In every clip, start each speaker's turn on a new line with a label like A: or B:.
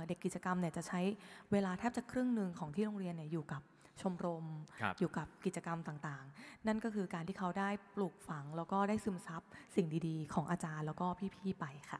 A: เด็กกิจกรรมเนี่ยจะใช้เวลาแทบจะครึ่งหนึ่งของที่โรงเรียนเนี่ยอยู่กับชมรมอยู่กับกิจกรรมต่างๆนั่นก็คือการที่เขาได้ปลูกฝังแล้วก็ได้ซึมซับสิ่งดีๆของอาจารย์แล้วก็พี่ๆไปค่ะ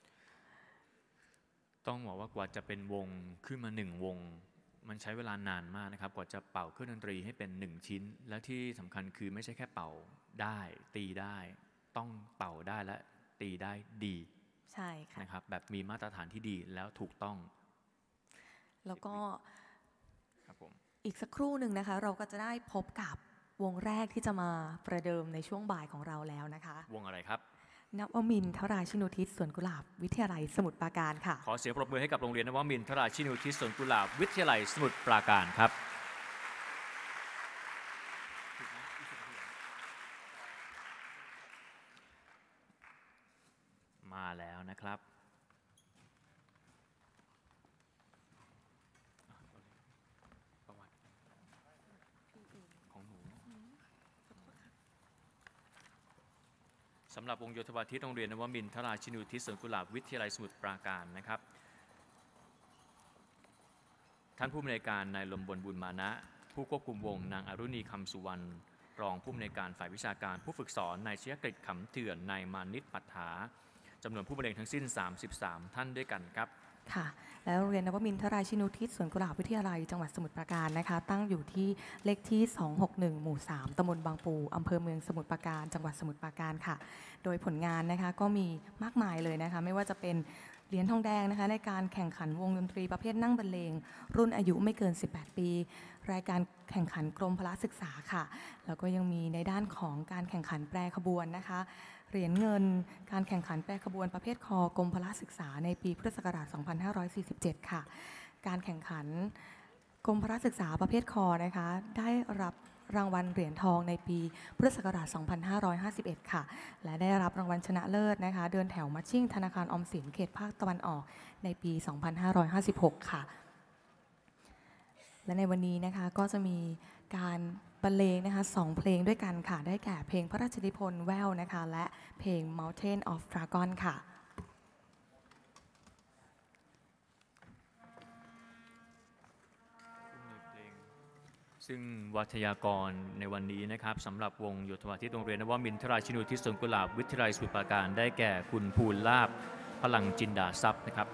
B: ต้องบอกว่ากว่าจะเป็นวงขึ้นมา1วงมันใช้เวลานานมากนะครับกว่าจะเป่าเครื่องดนตรีให้เป็น1ชิ้นและที่สำคัญคือไม่ใช่แค่เป่าได้ตีได้ต้องเป่าได้และตีได้ดี
A: ใช่ค่ะ
B: นะครับแบบมีมาตรฐานที่ดีแล้วถูกต้อง
A: แล้วก็
B: ครับผม
A: อีกสักครู่หนึ่งนะคะเราก็จะได้พบกับวงแรกที่จะมาประเดิมในช่วงบ่ายของเราแล้วนะคะ
B: วงอะไรครับ
A: นวมินทราชินุทิศสวนกุหลาบวิทยาลัยสมุทรปราการค่ะ
B: ขอเสียงปรบมือให้กับโรงเรียนนวมินทราชินุทิศสวนกุหลาบวิทยาลัยสมุทรปราการครับมาแล้วนะครับสำหรับวงโยธวาทิตโรงเรียนนวมินทราชินูทิศสวนกุหลาบวิทยาลัยสมุทรปราการนะครับท่านผู้อำนวยการนายลมบนบุญมานะผู้ควบคุมวงนางอรุณีคำสุวรรณรองผู้อำนวยการฝ่ายวิชาการผู้ฝึกสอนนายชยกฤษขำเถื่อนนายมานิตปัฏฐาจำนวนผู้บรรเลงทั้งสิ้น33ท่านด้วยกันครับ
A: ค่ะแล้วโรงเรียนนวมินทราชินุทิศสวนกุหลาบวิทยาลัยจังหวัดสมุทรปราการนะคะตั้งอยู่ที่เลขที่261หมู่3ตำบลบางปูอำเภอเมืองสมุทรปราการจังหวัดสมุทรปราการค่ะโดยผลงานนะคะก็มีมากมายเลยนะคะไม่ว่าจะเป็นเหรียญทองแดงนะคะในการแข่งขันวงดนตรีประเภทนั่งบรรเลงรุ่นอายุไม่เกิน18ปีรายการแข่งขันกรมพละศึกษาค่ะแล้วก็ยังมีในด้านของการแข่งขันแปรขบวนนะคะเหรียญเงินการแข่งขันแปรขบวนประเภทคอกรมพละศึกษาในปีพุทธศักราช2547ค่ะการแข่งขันกรมพละศึกษาประเภทคอนะคะได้รับรางวัลเหรียญทองในปีพุทธศักราช2551ค่ะและได้รับรางวัลชนะเลิศนะคะเดินแถวมัชชิ่งธนาคารออมสินเขตภาคตะวันออกในปี2556ค่ะและในวันนี้นะคะก็จะมีการบรรเลงนะคะ2เพลงด้วยกันค่ะได้แก่เพลงพระราชนิพนธ์แววนะคะและเพลง Mountain of Dragon ค่ะ
B: ซึ่งวัทยากรในวันนี้นะครับสำหรับวงโยธวาทิตโรงเรียนนวมินทราชินูทิศสวนกุหลาบวิทยาลัยสมุทรปราการได้แก่คุณภูลลาภพลังจินดาทรัพย์นะครับ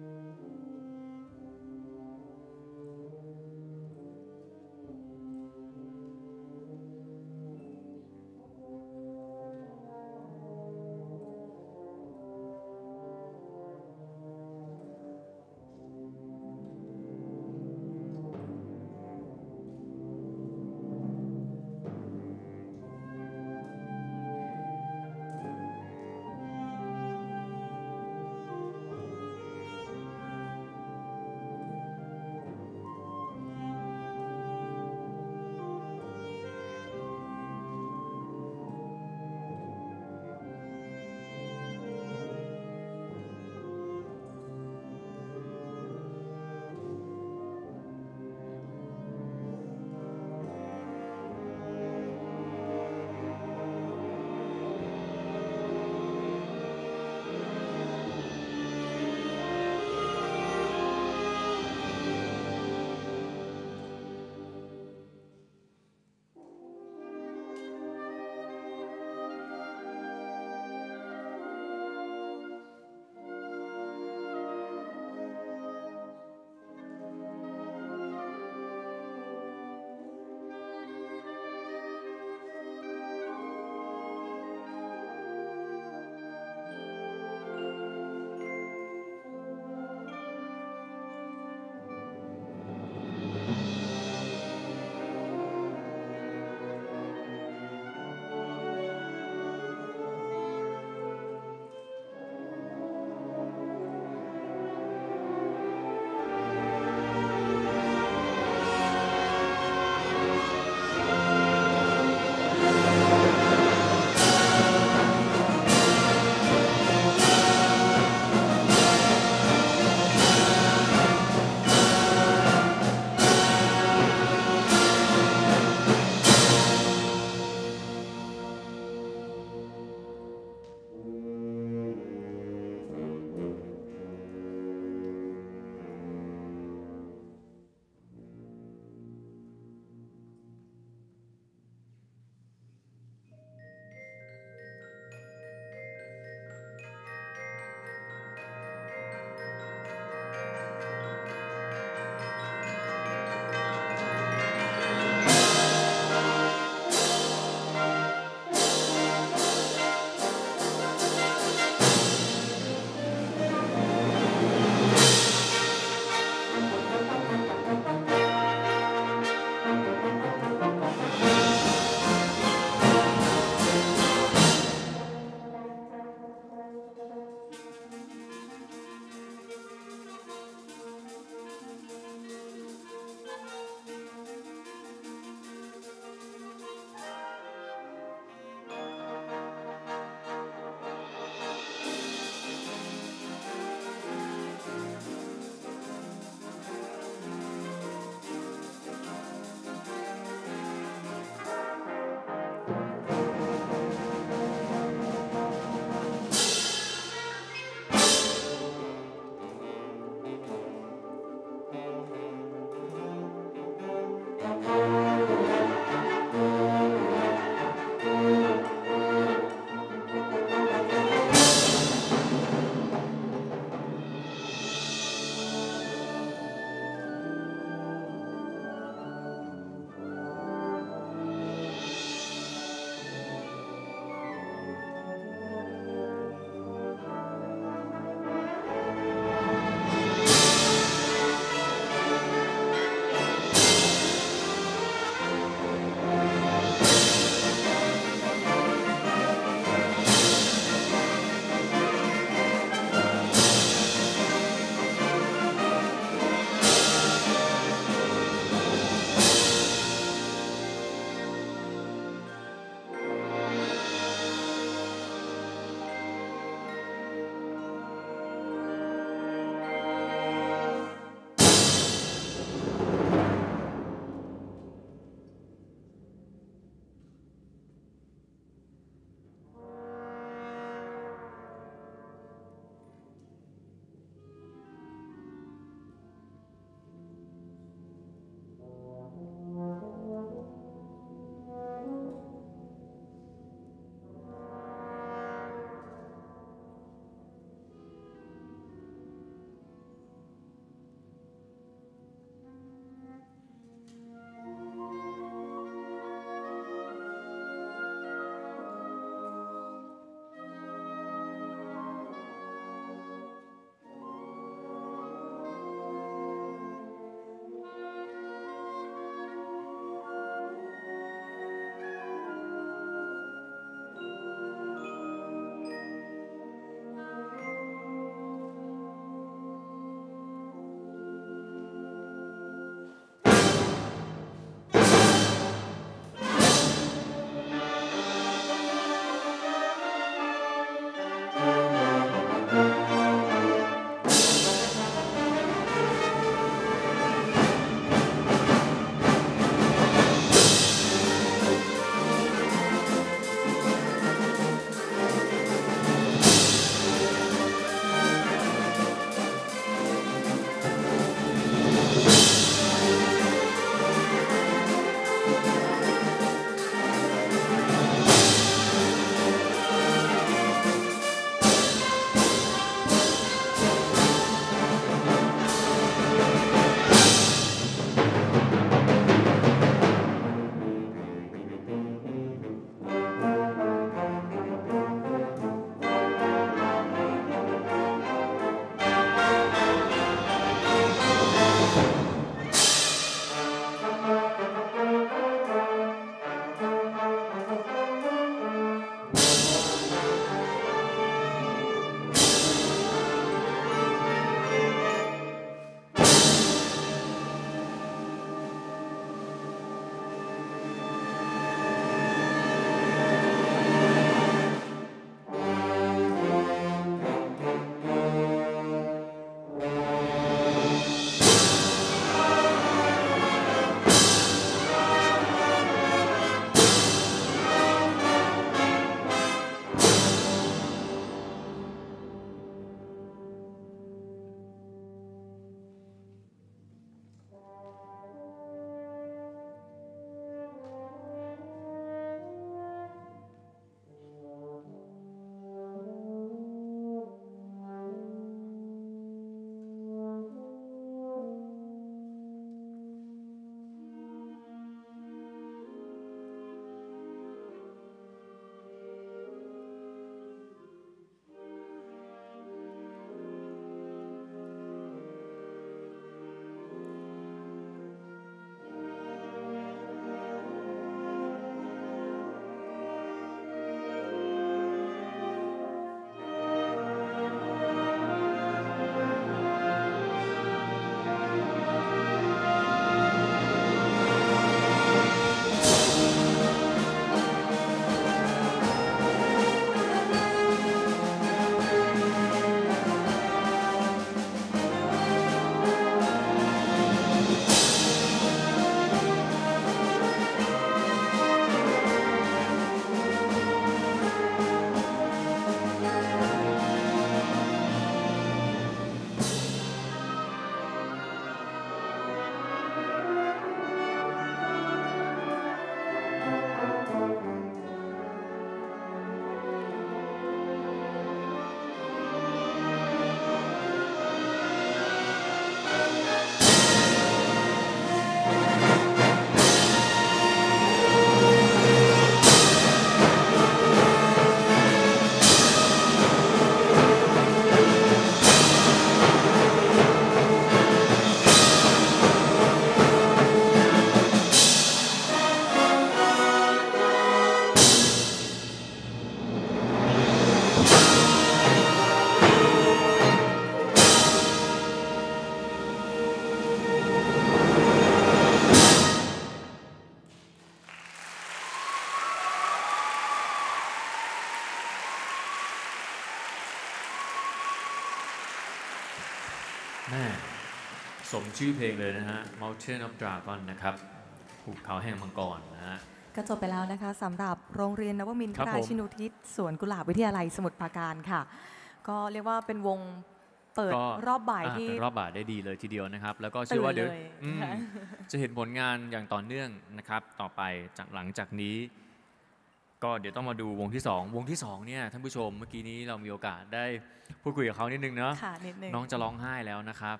B: แม่สมชื่อเพลงเลยนะฮะ Mountain of Dragon นะครับภูเขาแห่งมังกรนะฮะ
A: ก็จบไปแล้วนะคะสำหรับโรงเรียนนวมินท
B: ครับ
A: รา
B: ผม
A: ชินูทิศสวนกุหลาบวิทยาลัยสมุทรปราการค่ะ ก็เรียกว่าเป็นวงเปิด
B: ก็
A: รอบบ่ายที่
B: เป็นรอบบ่ายได้ดีเลยทีเดียวนะครับ แล้วก็เชื่อว่าเดี๋ยว
A: ตื่นเลย
B: อืม
A: ค่ะ
B: จะเห็นผลงานอย่างต่อเนื่องนะครับ ต่อไปจากหลังจากนี้ ก็เดี๋ยวต้องมาดูวงที่ 2 วงที่ 2 เนี่ยท่านผู้ชมเมื่อกี้นี้เรามีโอกาสได้พูดคุยกับเขานิดนึงเนาะ
A: ค่ะนิดนึง
B: น้องจะร้องไห้แล้วนะครับ